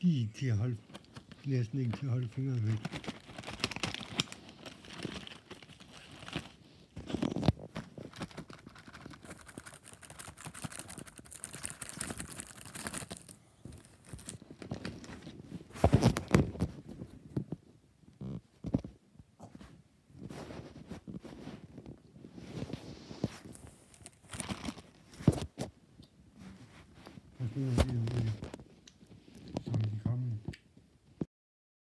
lige til at holde, næsten ikke til at holde fingrene væk. Og så er det